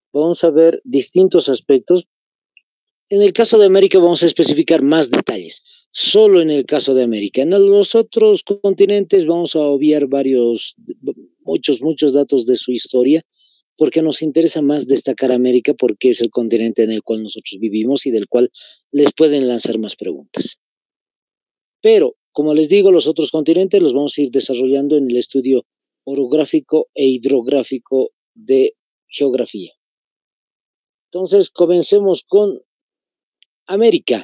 vamos a ver distintos aspectos. En el caso de América vamos a especificar más detalles, solo en el caso de América. En los otros continentes vamos a obviar muchos datos de su historia, porque nos interesa más destacar América porque es el continente en el cual nosotros vivimos y del cual les pueden lanzar más preguntas. Pero, como les digo, los otros continentes los vamos a ir desarrollando en el estudio orográfico e hidrográfico de geografía. Entonces, comencemos con América.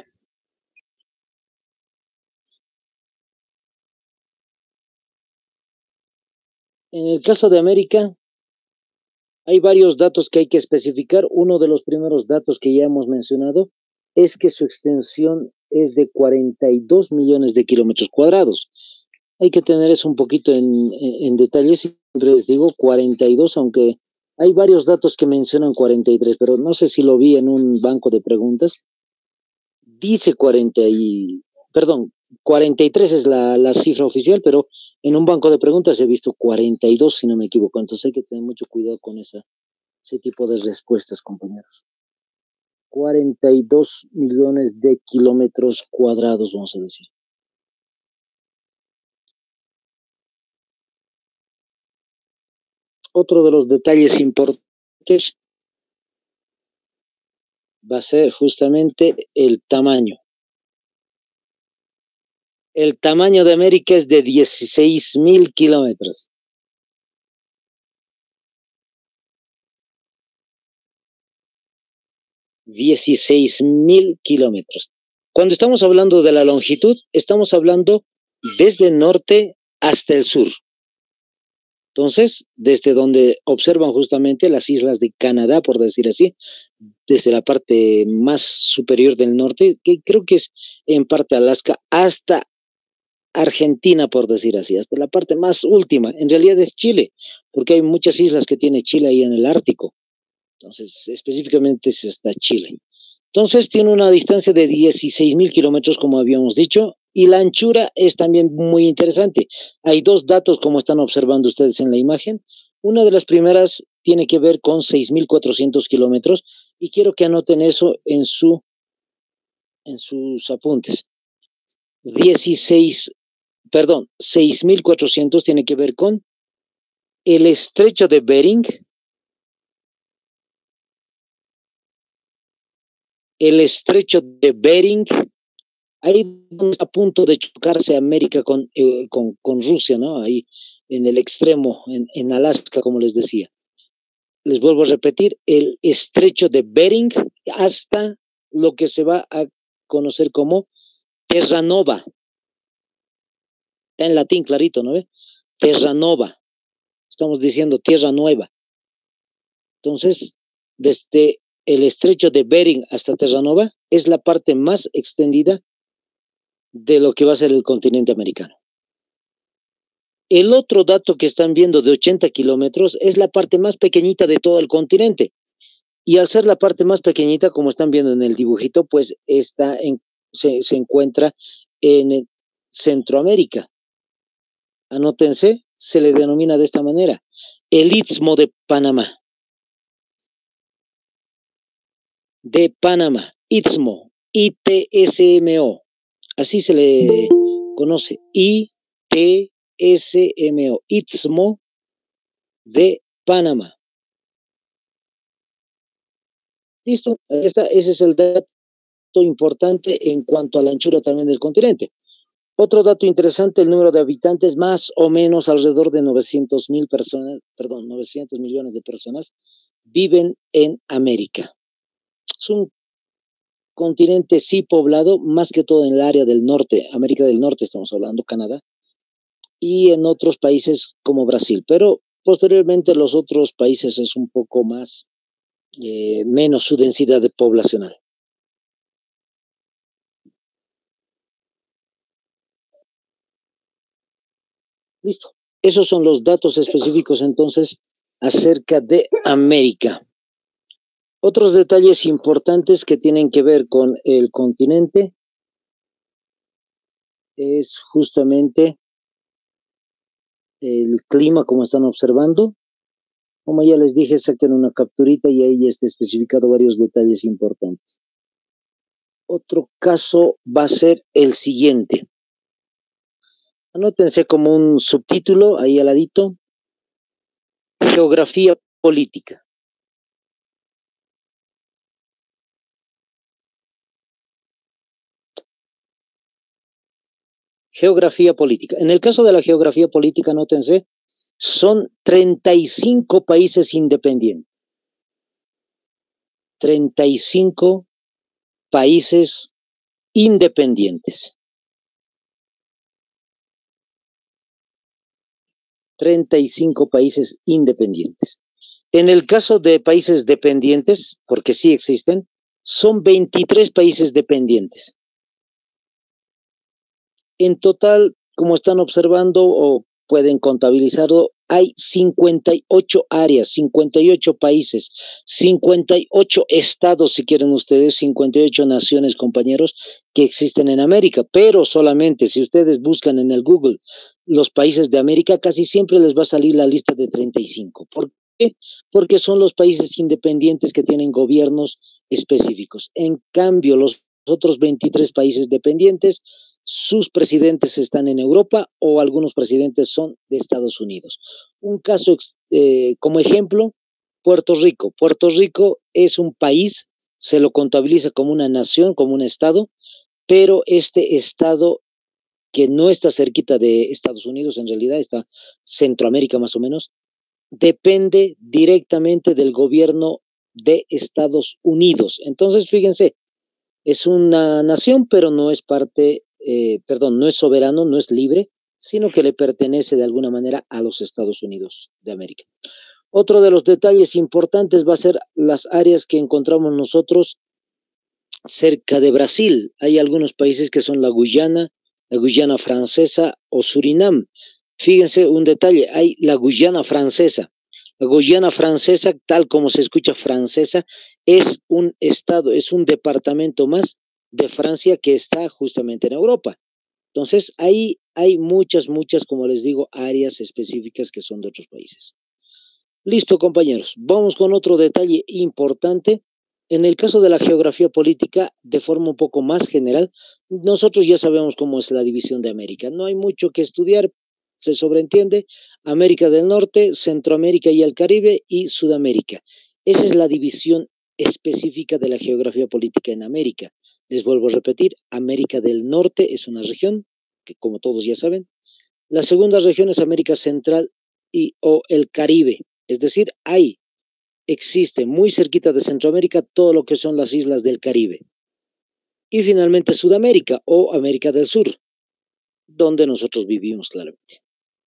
En el caso de América, hay varios datos que hay que especificar. Uno de los primeros datos que ya hemos mencionado es que su extensión es de 42 millones de kilómetros cuadrados. Hay que tener eso un poquito en detalle. Siempre les digo 42, aunque hay varios datos que mencionan 43, pero no sé si lo vi en un banco de preguntas. Dice 43 es la cifra oficial, pero en un banco de preguntas he visto 42, si no me equivoco. Entonces hay que tener mucho cuidado con ese tipo de respuestas, compañeros. 42 millones de kilómetros cuadrados, vamos a decir. Otro de los detalles importantes va a ser justamente el tamaño. El tamaño de América es de 16,000 kilómetros. $16,000. Cuando estamos hablando de la longitud, estamos hablando desde el norte hasta el sur. Entonces, desde donde observan justamente las islas de Canadá, por decir así, desde la parte más superior del norte, que creo que es en parte Alaska, hasta Argentina, por decir así, hasta la parte más última, en realidad es Chile, porque hay muchas islas que tiene Chile ahí en el Ártico. Entonces, específicamente es hasta Chile. Entonces, tiene una distancia de 16,000 kilómetros, como habíamos dicho, y la anchura es también muy interesante. Hay dos datos, como están observando ustedes en la imagen. Una de las primeras tiene que ver con 6,400 kilómetros, y quiero que anoten eso en sus apuntes. 6,400 tiene que ver con el estrecho de Bering, ahí está a punto de chocarse América con Rusia, ¿no? Ahí en el extremo, en Alaska, como les decía. Les vuelvo a repetir, el estrecho de Bering hasta lo que se va a conocer como Terranova. Está en latín clarito, ¿no ve? Terranova. Estamos diciendo Tierra Nueva. Entonces, desde el estrecho de Bering hasta Terranova es la parte más extendida de lo que va a ser el continente americano. El otro dato que están viendo de 80 kilómetros es la parte más pequeñita de todo el continente. Y al ser la parte más pequeñita, como están viendo en el dibujito, pues se encuentra en Centroamérica. Anótense, se le denomina de esta manera, el Istmo de Panamá. De Panamá, Istmo, ITSMO. Así se le conoce, ITSMO, Istmo de Panamá. Listo, ese es el dato importante en cuanto a la anchura también del continente. Otro dato interesante, el número de habitantes, más o menos alrededor de 900 millones de personas viven en América. Es un continente sí poblado, más que todo en el área del norte, América del Norte estamos hablando, Canadá, y en otros países como Brasil, pero posteriormente los otros países es un poco más, menos su densidad poblacional. Listo. Esos son los datos específicos entonces acerca de América. Otros detalles importantes que tienen que ver con el continente es justamente el clima, como están observando. Como ya les dije, saquen una capturita y ahí ya está especificado varios detalles importantes. Otro caso va a ser el siguiente. Anótense como un subtítulo ahí al ladito. Geografía política. Geografía política. En el caso de la geografía política, anótense, son 35 países independientes. 35 países independientes. 35 países independientes. En el caso de países dependientes, porque sí existen, son 23 países dependientes. En total, como están observando o pueden contabilizarlo, hay 58 áreas, 58 países, 58 estados, si quieren ustedes, 58 naciones, compañeros, que existen en América, pero solamente si ustedes buscan en el Google los países de América, casi siempre les va a salir la lista de 35. ¿Por qué? Porque son los países independientes que tienen gobiernos específicos. En cambio, los otros 23 países dependientes, sus presidentes están en Europa o algunos presidentes son de Estados Unidos. Un caso como ejemplo, Puerto Rico. Puerto Rico es un país, se lo contabiliza como una nación, como un estado, pero este estado que no está cerquita de Estados Unidos, en realidad está Centroamérica más o menos, depende directamente del gobierno de Estados Unidos. Entonces, fíjense, es una nación, pero no es parte, no es soberano, no es libre, sino que le pertenece de alguna manera a los Estados Unidos de América. Otro de los detalles importantes va a ser las áreas que encontramos nosotros cerca de Brasil. Hay algunos países que son la Guyana francesa o Surinam. Fíjense un detalle, hay la Guyana francesa. La Guyana francesa, tal como se escucha francesa, es un estado, es un departamento más de Francia que está justamente en Europa. Entonces, ahí hay muchas, como les digo, áreas específicas que son de otros países. Listo, compañeros. Vamos con otro detalle importante. En el caso de la geografía política, de forma un poco más general, nosotros ya sabemos cómo es la división de América. No hay mucho que estudiar, se sobreentiende. América del Norte, Centroamérica y el Caribe y Sudamérica. Esa es la división específica de la geografía política en América. Les vuelvo a repetir, América del Norte es una región, que como todos ya saben. La segunda región es América Central o el Caribe. Es decir, existe muy cerquita de Centroamérica todo lo que son las islas del Caribe. Y finalmente Sudamérica o América del Sur, donde nosotros vivimos claramente.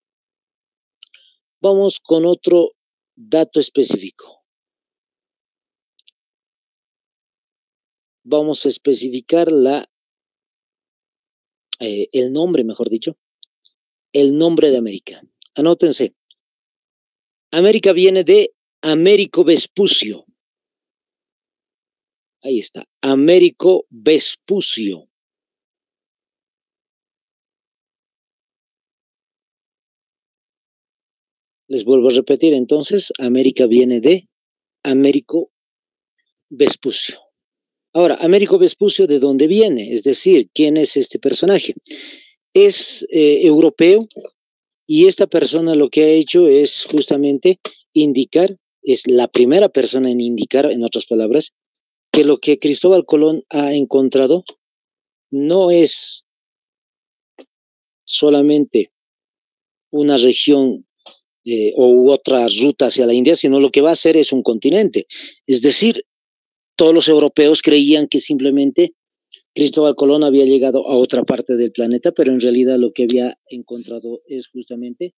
Vamos con otro dato específico. Vamos a especificar el nombre, mejor dicho, el nombre de América. Anótense. América viene de Américo Vespucio. Ahí está, Américo Vespucio. Les vuelvo a repetir, entonces, América viene de Américo Vespucio. Ahora, Américo Vespucio, ¿de dónde viene? Es decir, ¿quién es este personaje? Es europeo y esta persona lo que ha hecho es justamente indicar, es la primera persona en indicar, en otras palabras, que lo que Cristóbal Colón ha encontrado no es solamente una región o otra ruta hacia la India, sino lo que va a hacer es un continente. Es decir, todos los europeos creían que simplemente Cristóbal Colón había llegado a otra parte del planeta, pero en realidad lo que había encontrado es justamente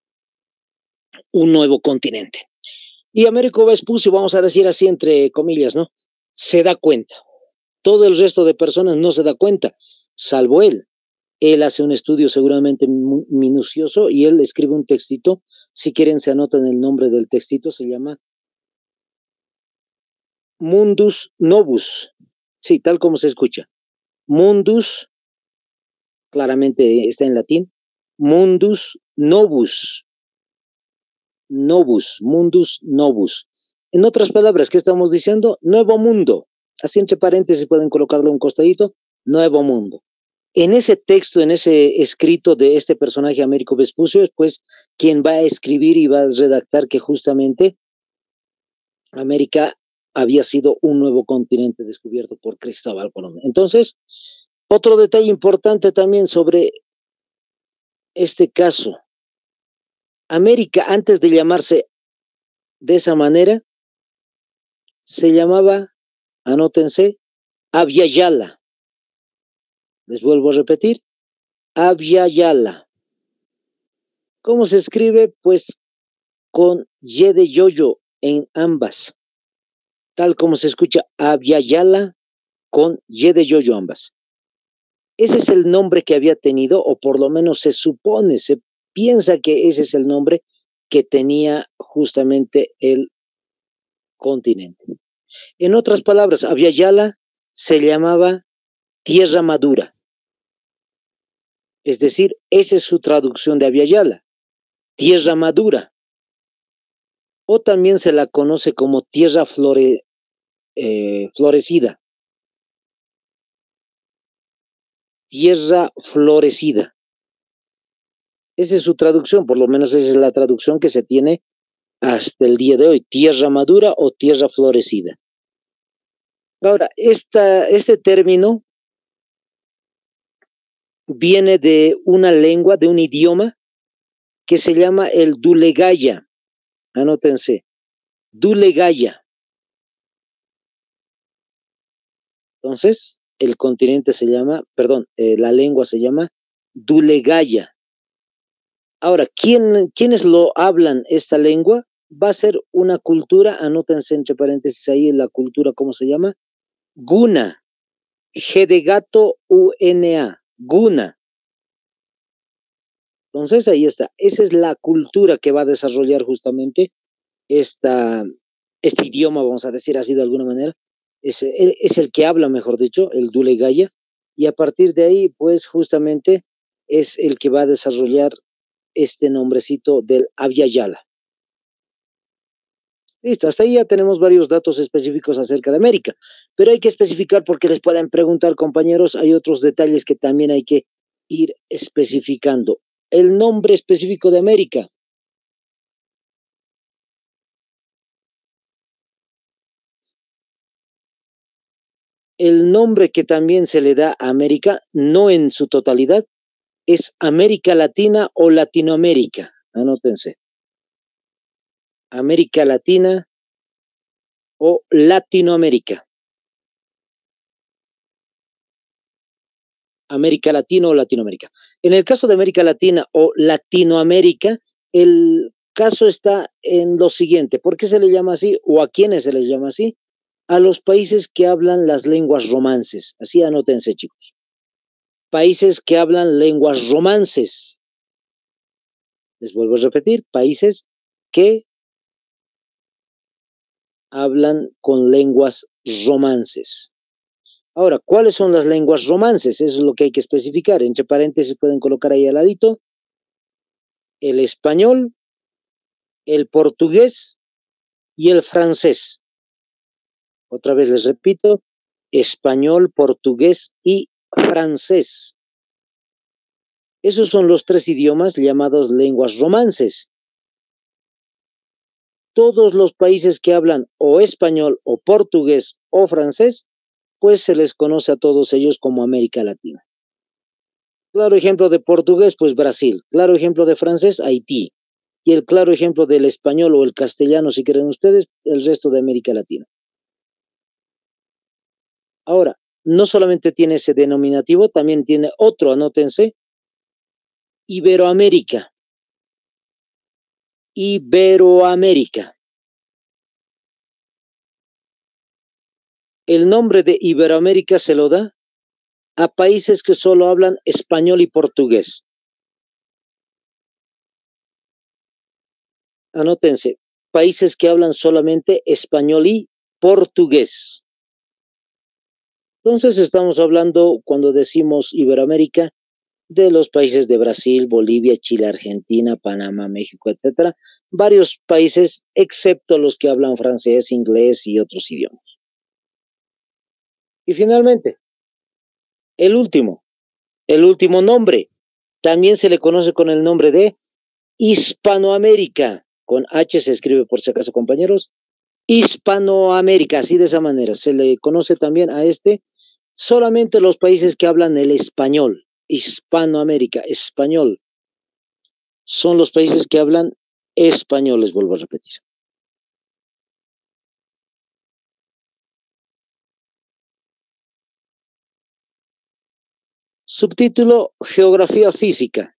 un nuevo continente. Y Américo Vespucio, vamos a decir así entre comillas, ¿no? Se da cuenta. Todo el resto de personas no se da cuenta, salvo él. Él hace un estudio seguramente minucioso y él escribe un textito. Si quieren, se anotan el nombre del textito, se llama Mundus Novus. Sí, tal como se escucha. Mundus, claramente está en latín, Mundus Novus. novus, mundus novus. En otras palabras, ¿qué estamos diciendo? Nuevo mundo. Así entre paréntesis pueden colocarlo un costadito, nuevo mundo. En ese texto, en ese escrito de este personaje Américo Vespucio, es pues quien va a escribir y va a redactar que justamente América había sido un nuevo continente descubierto por Cristóbal Colón. Entonces, otro detalle importante también sobre este caso. América, antes de llamarse de esa manera, se llamaba, anótense, Abya-Yala. Les vuelvo a repetir, Abya-Yala. ¿Cómo se escribe? Pues con Y de yoyo en ambas. Tal como se escucha Abya-Yala con Y de yoyo ambas. Ese es el nombre que había tenido, o por lo menos se supone, se piensa que ese es el nombre que tenía justamente el continente. En otras palabras, Abya-Yala se llamaba tierra madura. Es decir, esa es su traducción de Abya-Yala, tierra madura. O también se la conoce como tierra florecida. Tierra florecida. Esa es su traducción, por lo menos esa es la traducción que se tiene hasta el día de hoy, tierra madura o tierra florecida. Ahora, este término viene de una lengua, de un idioma que se llama el Dulegaya. Anótense, Dulegaya. Entonces, el continente se llama, perdón, la lengua se llama Dulegaya. Ahora, ¿quiénes lo hablan esta lengua? Va a ser una cultura, anótense entre paréntesis ahí la cultura, ¿cómo se llama? Guna. G de gato, U-N-A. Guna. Entonces, ahí está. Esa es la cultura que va a desarrollar justamente este idioma, vamos a decir así de alguna manera. Es el que habla, mejor dicho, el Dulegaya. Y a partir de ahí, pues justamente es el que va a desarrollar este nombrecito del Abya-Yala. Listo, hasta ahí ya tenemos varios datos específicos acerca de América, pero hay que especificar porque les pueden preguntar, compañeros, hay otros detalles que también hay que ir especificando. El nombre específico de América. El nombre que también se le da a América, no en su totalidad, es América Latina o Latinoamérica. Anótense. América Latina o Latinoamérica. América Latina o Latinoamérica. En el caso de América Latina o Latinoamérica, el caso está en lo siguiente. ¿Por qué se le llama así o a quiénes se les llama así? A los países que hablan las lenguas romances. Así anótense, chicos. Países que hablan lenguas romances. Les vuelvo a repetir, países que hablan con lenguas romances. Ahora, ¿cuáles son las lenguas romances? Eso es lo que hay que especificar. Entre paréntesis pueden colocar ahí al ladito el español, el portugués y el francés. Otra vez les repito, español, portugués y francés. Esos son los tres idiomas llamados lenguas romances. Todos los países que hablan o español o portugués o francés, pues se les conoce a todos ellos como América Latina. Claro ejemplo de portugués, pues Brasil. Claro ejemplo de francés, Haití. Y el claro ejemplo del español o el castellano, si quieren ustedes, el resto de América Latina. Ahora, no solamente tiene ese denominativo, también tiene otro, anótense, Iberoamérica. Iberoamérica. El nombre de Iberoamérica se lo da a países que solo hablan español y portugués. Anótense, países que hablan solamente español y portugués. Entonces estamos hablando, cuando decimos Iberoamérica, de los países de Brasil, Bolivia, Chile, Argentina, Panamá, México, etcétera, varios países, excepto los que hablan francés, inglés y otros idiomas. Y finalmente, el último nombre, también se le conoce con el nombre de Hispanoamérica, con H se escribe por si acaso, compañeros, Hispanoamérica, así de esa manera, se le conoce también a solamente los países que hablan el español, Hispanoamérica, español, son los países que hablan español, les vuelvo a repetir. Subtítulo: Geografía física.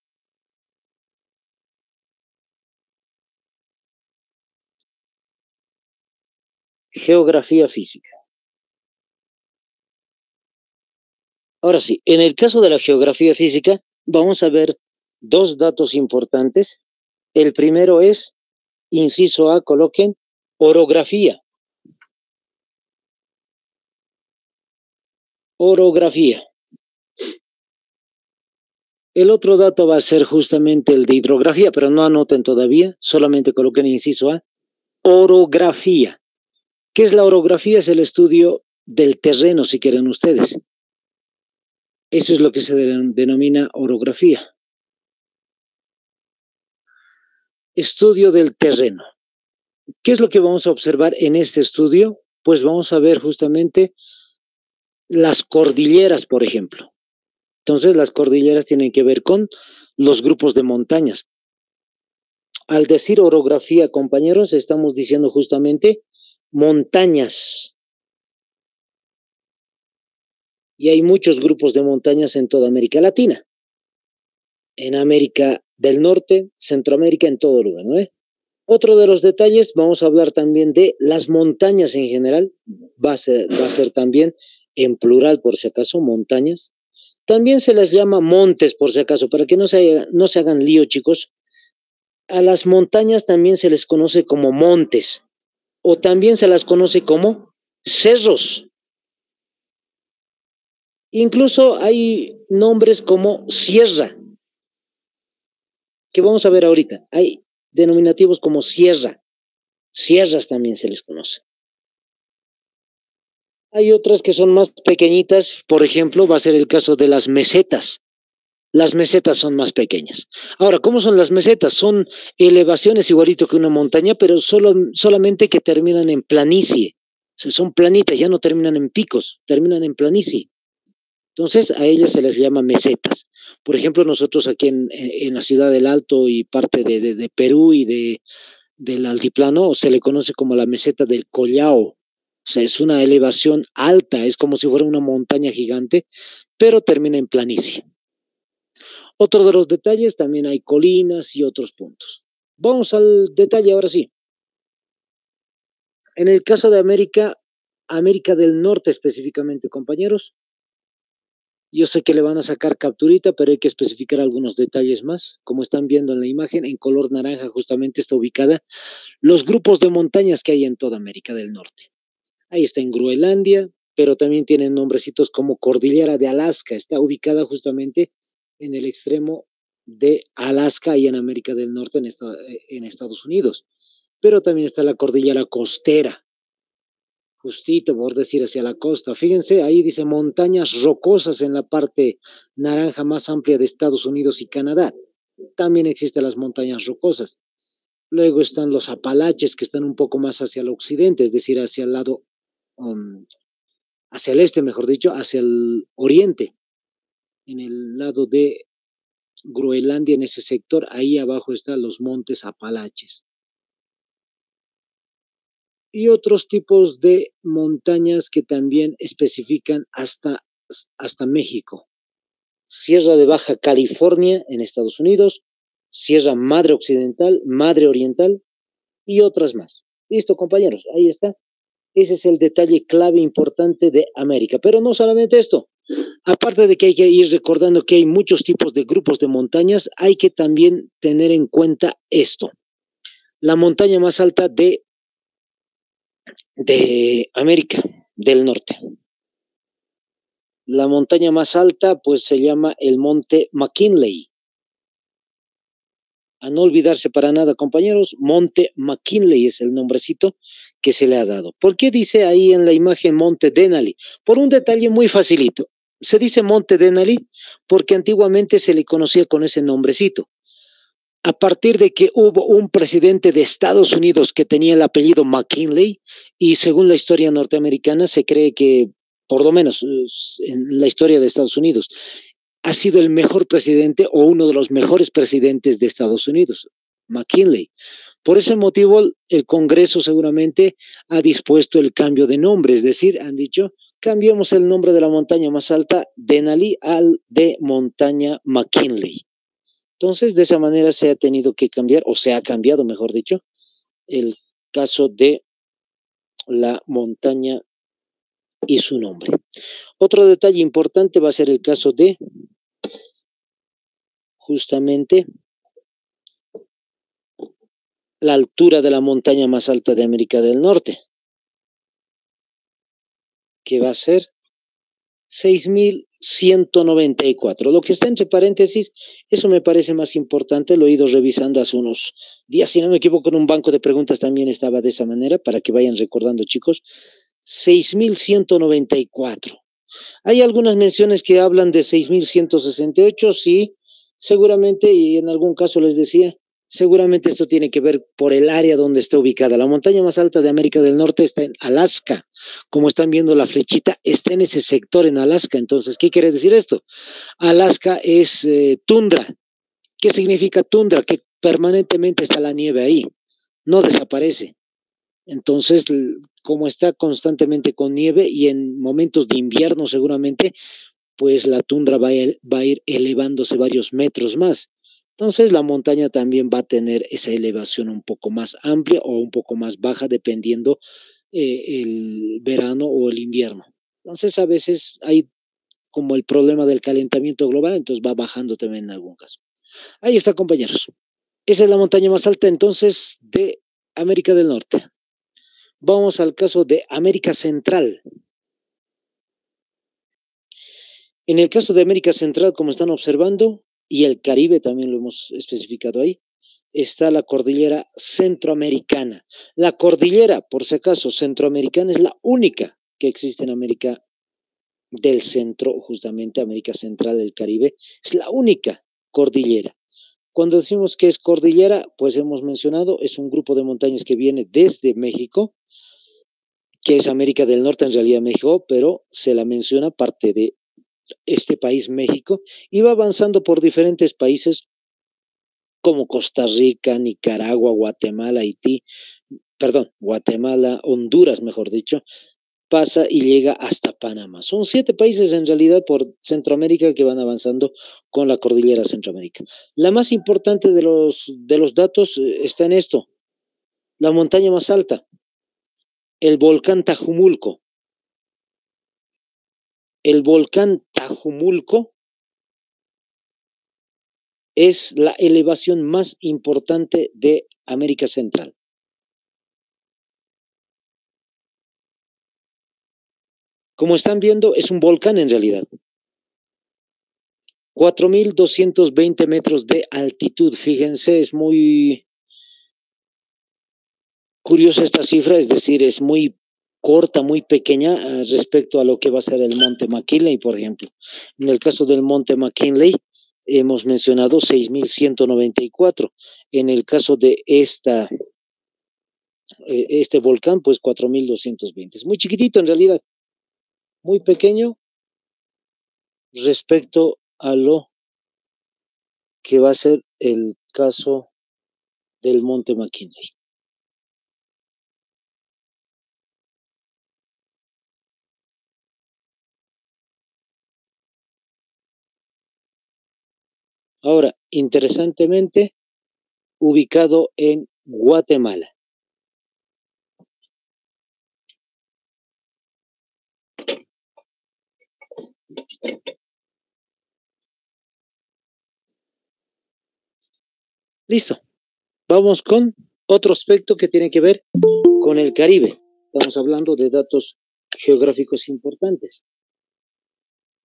Geografía física. Ahora sí, en el caso de la geografía física, vamos a ver dos datos importantes. El primero es, inciso A, coloquen orografía. Orografía. El otro dato va a ser justamente el de hidrografía, pero no anoten todavía, solamente coloquen inciso A, orografía. ¿Qué es la orografía? Es el estudio del terreno, si quieren ustedes. Eso es lo que se denomina orografía. Estudio del terreno. ¿Qué es lo que vamos a observar en este estudio? Pues vamos a ver justamente las cordilleras, por ejemplo. Entonces, las cordilleras tienen que ver con los grupos de montañas. Al decir orografía, compañeros, estamos diciendo justamente montañas. Y hay muchos grupos de montañas en toda América Latina, en América del Norte, Centroamérica, en todo lugar, ¿no? Otro de los detalles, vamos a hablar también de las montañas en general, va a ser también en plural, por si acaso, montañas. También se les llama montes, por si acaso, para que no se hagan lío, chicos. A las montañas también se les conoce como montes, o también se las conoce como cerros. Incluso hay nombres como sierra, que vamos a ver ahorita. Hay denominativos como sierra, sierras también se les conoce. Hay otras que son más pequeñitas, por ejemplo, va a ser el caso de las mesetas. Las mesetas son más pequeñas. Ahora, ¿cómo son las mesetas? Son elevaciones igualito que una montaña, pero solamente que terminan en planicie. O sea, son planitas, ya no terminan en picos, terminan en planicie. Entonces, a ellas se les llama mesetas. Por ejemplo, nosotros aquí en la ciudad del Alto y parte de Perú y del altiplano, se le conoce como la meseta del Collao. O sea, es una elevación alta, es como si fuera una montaña gigante, pero termina en planicie. Otro de los detalles, también hay colinas y otros puntos. Vamos al detalle ahora sí. En el caso de América, América del Norte específicamente, compañeros, yo sé que le van a sacar capturita, pero hay que especificar algunos detalles más. Como están viendo en la imagen, en color naranja justamente está ubicada los grupos de montañas que hay en toda América del Norte. Ahí está en Groenlandia, pero también tienen nombrecitos como Cordillera de Alaska. Está ubicada justamente en el extremo de Alaska y en América del Norte, en Estados Unidos. Pero también está la Cordillera Costera, justito por decir hacia la costa. Fíjense, ahí dice montañas rocosas en la parte naranja más amplia de Estados Unidos y Canadá. También existen las montañas rocosas. Luego están los Apalaches, que están un poco más hacia el occidente, es decir, hacia el lado, hacia el este, mejor dicho, hacia el oriente, en el lado de Groenlandia, en ese sector, ahí abajo están los montes Apalaches. Y otros tipos de montañas que también especifican hasta México. Sierra de Baja California en Estados Unidos, Sierra Madre Occidental, Madre Oriental y otras más. Listo, compañeros, ahí está. Ese es el detalle clave importante de América. Pero no solamente esto. Aparte de que hay que ir recordando que hay muchos tipos de grupos de montañas, hay que también tener en cuenta esto. La montaña más alta de América del Norte. La montaña más alta, pues se llama el Monte McKinley. A no olvidarse para nada, compañeros, Monte McKinley es el nombrecito que se le ha dado. ¿Por qué dice ahí en la imagen Monte Denali? Por un detalle muy facilito. Se dice Monte Denali porque antiguamente se le conocía con ese nombrecito. A partir de que hubo un presidente de Estados Unidos que tenía el apellido McKinley, y según la historia norteamericana se cree que, por lo menos en la historia de Estados Unidos, ha sido el mejor presidente o uno de los mejores presidentes de Estados Unidos, McKinley. Por ese motivo, el Congreso seguramente ha dispuesto el cambio de nombre, es decir, han dicho, cambiemos el nombre de la montaña más alta, Denali, al de montaña McKinley. Entonces, de esa manera se ha tenido que cambiar, o se ha cambiado, mejor dicho, el caso de la montaña y su nombre. Otro detalle importante va a ser el caso de justamente la altura de la montaña más alta de América del Norte, que va a ser 6.194. Lo que está entre paréntesis, eso me parece más importante, lo he ido revisando hace unos días, si no me equivoco, en un banco de preguntas también estaba de esa manera, para que vayan recordando, chicos, 6.194. Hay algunas menciones que hablan de 6.168, sí, seguramente, y en algún caso les decía, seguramente esto tiene que ver por el área donde está ubicada. La montaña más alta de América del Norte está en Alaska. Como están viendo la flechita, está en ese sector en Alaska. Entonces, ¿qué quiere decir esto? Alaska es tundra. ¿Qué significa tundra? Que permanentemente está la nieve ahí, no desaparece. Entonces, como está constantemente con nieve y en momentos de invierno seguramente, pues la tundra va a ir elevándose varios metros más. Entonces, la montaña también va a tener esa elevación un poco más amplia o un poco más baja, dependiendo el verano o el invierno. Entonces, a veces hay como el problema del calentamiento global, entonces va bajando también en algún caso. Ahí está, compañeros. Esa es la montaña más alta entonces de América del Norte. Vamos al caso de América Central. En el caso de América Central, como están observando, y el Caribe también lo hemos especificado ahí, está la cordillera centroamericana. La cordillera, por si acaso, centroamericana es la única que existe en América del Centro, justamente América Central del Caribe, es la única cordillera. Cuando decimos que es cordillera, pues hemos mencionado, es un grupo de montañas que viene desde México, que es América del Norte, en realidad México, pero se la menciona parte de este país, México, y va avanzando por diferentes países como Costa Rica, Nicaragua, Guatemala, Haití, perdón, Guatemala, Honduras, mejor dicho, pasa y llega hasta Panamá. Son 7 países en realidad por Centroamérica que van avanzando con la cordillera Centroamérica. La más importante de los datos está en esto, la montaña más alta, el volcán Tajumulco. El volcán Tajumulco es la elevación más importante de América Central. Como están viendo, es un volcán en realidad. 4.220 metros de altitud, fíjense, es muy curiosa esta cifra, es decir, es muy corta, muy pequeña respecto a lo que va a ser el Monte McKinley, por ejemplo. En el caso del Monte McKinley, hemos mencionado 6.194. En el caso de este volcán, pues 4.220. Es muy chiquitito en realidad, muy pequeño respecto a lo que va a ser el caso del Monte McKinley. Ahora, interesantemente, ubicado en Guatemala. Listo. Vamos con otro aspecto que tiene que ver con el Caribe. Estamos hablando de datos geográficos importantes.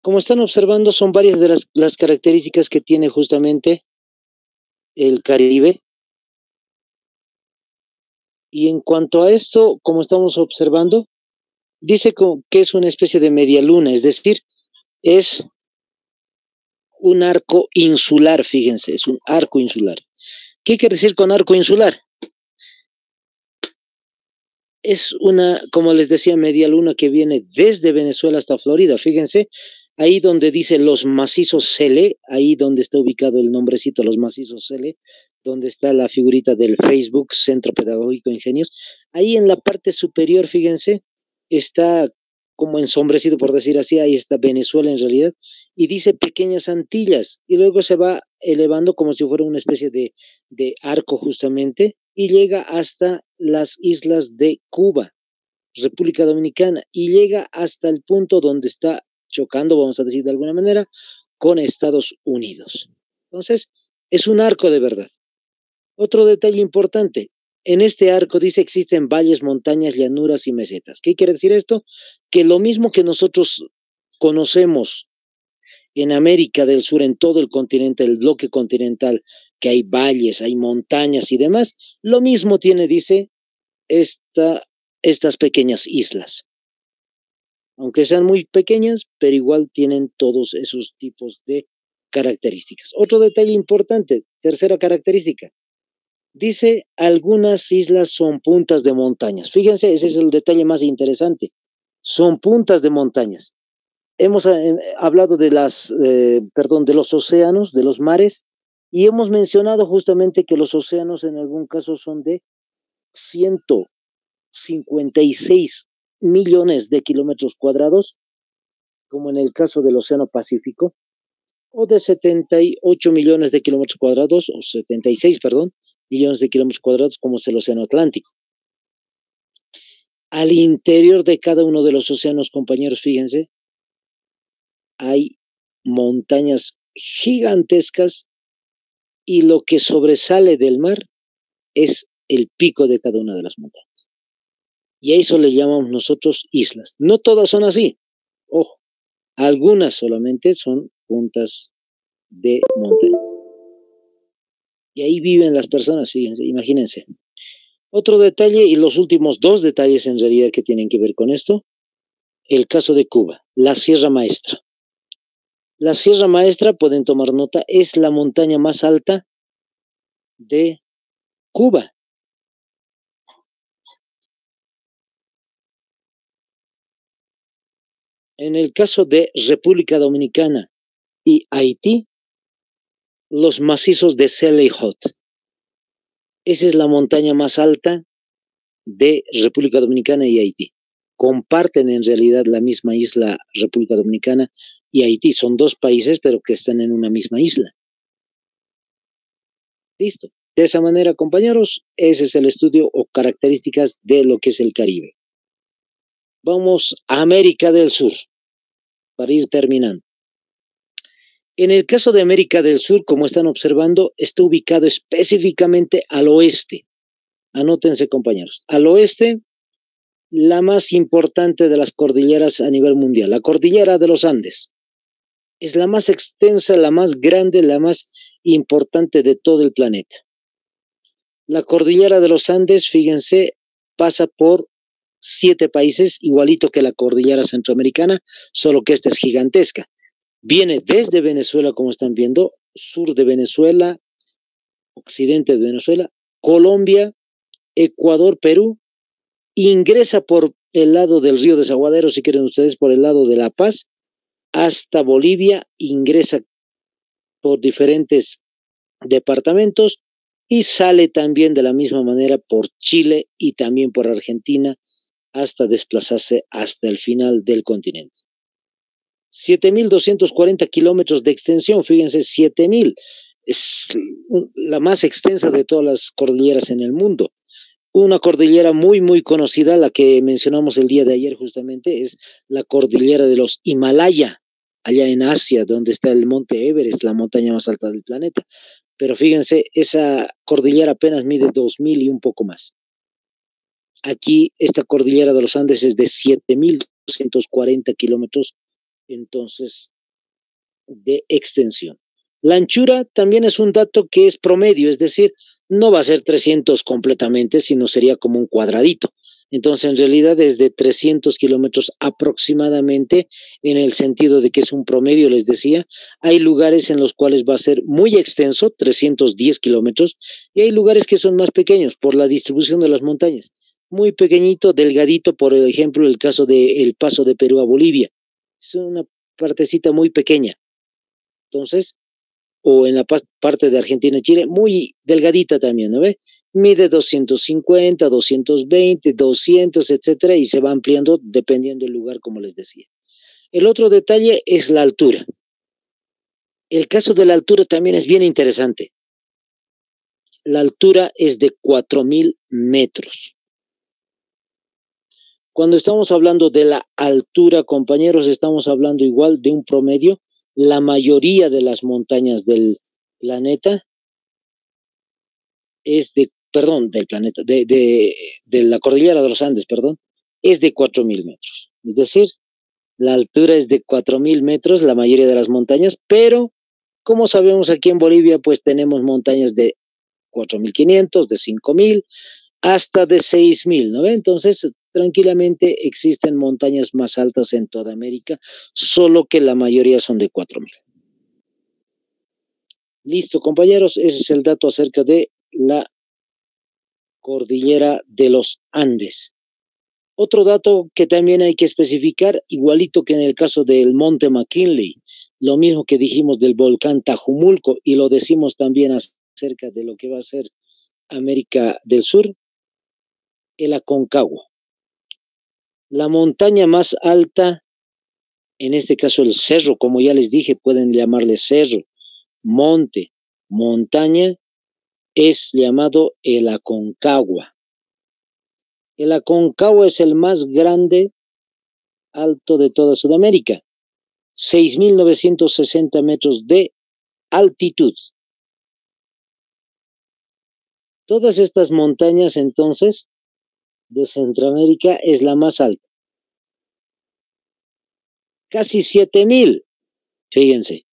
Como están observando, son varias de las características que tiene justamente el Caribe. Y en cuanto a esto, como estamos observando, dice que es una especie de media luna, es decir, es un arco insular, fíjense, es un arco insular. ¿Qué quiere decir con arco insular? Es una, como les decía, media luna que viene desde Venezuela hasta Florida. Fíjense, ahí donde dice los macizos Cele, ahí donde está ubicado el nombrecito, los macizos Cele, donde está la figurita del Facebook, Centro Pedagógico Ingenios. Ahí en la parte superior, fíjense, está como ensombrecido, por decir así, ahí está Venezuela en realidad, y dice Pequeñas Antillas, y luego se va elevando como si fuera una especie de arco justamente, y llega hasta las islas de Cuba, República Dominicana, y llega hasta el punto donde está chocando, vamos a decir de alguna manera, con Estados Unidos. Entonces, es un arco de verdad. Otro detalle importante, en este arco dice existen valles, montañas, llanuras y mesetas. ¿Qué quiere decir esto? Que lo mismo que nosotros conocemos en América del Sur, en todo el continente, el bloque continental, que hay valles, hay montañas y demás, lo mismo tiene, dice, estas pequeñas islas. Aunque sean muy pequeñas, pero igual tienen todos esos tipos de características. Otro detalle importante, tercera característica, dice algunas islas son puntas de montañas. Fíjense, ese es el detalle más interesante. Son puntas de montañas. Hemos hablado de de los océanos, de los mares, y hemos mencionado justamente que los océanos en algún caso son de 156 millones de kilómetros cuadrados, como en el caso del Océano Pacífico, o de 78 millones de kilómetros cuadrados, o 76, perdón, millones de kilómetros cuadrados, como es el Océano Atlántico. Al interior de cada uno de los océanos, compañeros, fíjense, hay montañas gigantescas y lo que sobresale del mar es el pico de cada una de las montañas. Y a eso le llamamos nosotros islas. No todas son así, ojo, algunas solamente son puntas de montañas. Y ahí viven las personas, fíjense, imagínense. Otro detalle, y los últimos dos detalles en realidad que tienen que ver con esto, el caso de Cuba, la Sierra Maestra. La Sierra Maestra, pueden tomar nota, es la montaña más alta de Cuba. En el caso de República Dominicana y Haití, los macizos de Selejot. Esa es la montaña más alta de República Dominicana y Haití. Comparten en realidad la misma isla República Dominicana y Haití. Son dos países, pero que están en una misma isla. Listo. De esa manera, compañeros, ese es el estudio o características de lo que es el Caribe. Vamos a América del Sur, para ir terminando. En el caso de América del Sur, como están observando, está ubicado específicamente al oeste. Anótense, compañeros. Al oeste, la más importante de las cordilleras a nivel mundial, la cordillera de los Andes. Es la más extensa, la más grande, la más importante de todo el planeta. La cordillera de los Andes, fíjense, pasa por 7 países, igualito que la cordillera centroamericana, solo que esta es gigantesca. Viene desde Venezuela, como están viendo, sur de Venezuela, occidente de Venezuela, Colombia, Ecuador, Perú, ingresa por el lado del río Desaguadero, si quieren ustedes, por el lado de La Paz, hasta Bolivia, ingresa por diferentes departamentos y sale también de la misma manera por Chile y también por Argentina hasta desplazarse hasta el final del continente. 7.240 kilómetros de extensión, fíjense, 7.000, es la más extensa de todas las cordilleras en el mundo. Una cordillera muy, muy conocida, la que mencionamos el día de ayer justamente, es la cordillera de los Himalaya, allá en Asia, donde está el monte Everest, la montaña más alta del planeta. Pero fíjense, esa cordillera apenas mide 2.000 y un poco más. Aquí, esta cordillera de los Andes es de 7.240 kilómetros, entonces de extensión. La anchura también es un dato que es promedio, es decir, no va a ser 300 completamente, sino sería como un cuadradito. Entonces, en realidad es de 300 kilómetros aproximadamente, en el sentido de que es un promedio, les decía. Hay lugares en los cuales va a ser muy extenso, 310 kilómetros, y hay lugares que son más pequeños por la distribución de las montañas. Muy pequeñito, delgadito, por ejemplo, el caso del paso de Perú a Bolivia. Es una partecita muy pequeña. Entonces, o en la parte de Argentina y Chile, muy delgadita también, ¿no ve? Mide 250, 220, 200, etcétera, y se va ampliando dependiendo del lugar, como les decía. El otro detalle es la altura. El caso de la altura también es bien interesante. La altura es de 4.000 metros. Cuando estamos hablando de la altura, compañeros, estamos hablando igual de un promedio. La mayoría de las montañas del planeta es del planeta, de la cordillera de los Andes, perdón, es de 4.000 metros. Es decir, la altura es de 4.000 metros, la mayoría de las montañas, pero como sabemos aquí en Bolivia, pues tenemos montañas de 4.500, de 5.000, hasta de 6.000, ¿no ve? Entonces, tranquilamente existen montañas más altas en toda América, solo que la mayoría son de 4.000. Listo, compañeros, ese es el dato acerca de la cordillera de los Andes. Otro dato que también hay que especificar, igualito que en el caso del monte McKinley, lo mismo que dijimos del volcán Tajumulco, y lo decimos también acerca de lo que va a ser América del Sur, el Aconcagua. La montaña más alta, en este caso el cerro, como ya les dije, pueden llamarle cerro, monte, montaña, es llamado el Aconcagua. El Aconcagua es el más grande, alto de toda Sudamérica, 6.960 metros de altitud. Todas estas montañas, entonces, de Centroamérica es la más alta. Casi 7.000, fíjense.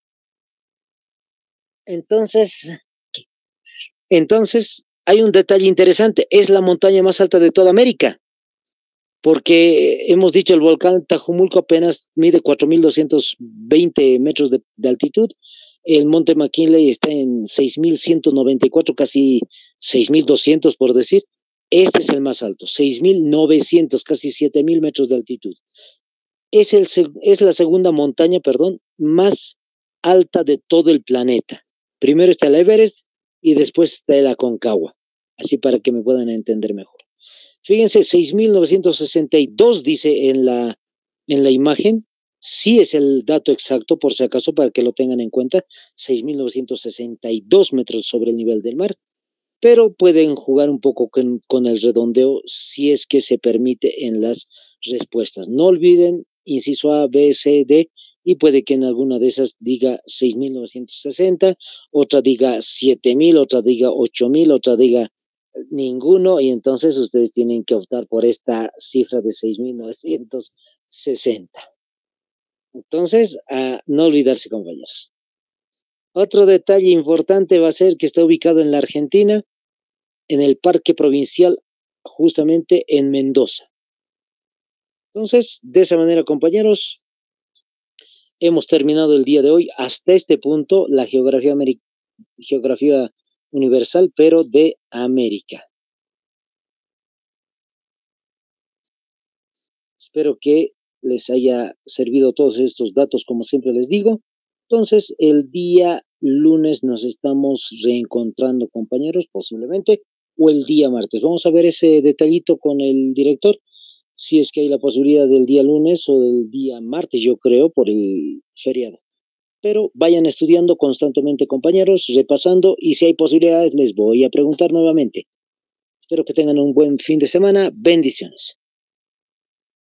Entonces, hay un detalle interesante, es la montaña más alta de toda América, porque hemos dicho el volcán Tajumulco apenas mide 4.220 metros de altitud, el monte McKinley está en 6.194, casi 6.200 por decir. Este es el más alto, 6.900, casi 7.000 metros de altitud. Es la segunda montaña, más alta de todo el planeta. Primero está el Everest y después está el Aconcagua, así para que me puedan entender mejor. Fíjense, 6.962 dice en la imagen, sí es el dato exacto, por si acaso, para que lo tengan en cuenta, 6.962 metros sobre el nivel del mar, pero pueden jugar un poco con el redondeo si es que se permite en las respuestas. No olviden, inciso A, B, C, D, y puede que en alguna de esas diga 6.960, otra diga 7.000, otra diga 8.000, otra diga ninguno, y entonces ustedes tienen que optar por esta cifra de 6.960. Entonces, no olvidarse, compañeros. Otro detalle importante va a ser que está ubicado en la Argentina, en el Parque Provincial, justamente en Mendoza. Entonces, de esa manera, compañeros, hemos terminado el día de hoy. Hasta este punto, la geografía universal, pero de América. Espero que les haya servido todos estos datos, como siempre les digo. Entonces, el día lunes nos estamos reencontrando, compañeros, posiblemente, o el día martes. Vamos a ver ese detallito con el director, si es que hay la posibilidad del día lunes o del día martes, yo creo, por el feriado. Pero vayan estudiando constantemente, compañeros, repasando, y si hay posibilidades les voy a preguntar nuevamente. Espero que tengan un buen fin de semana. Bendiciones.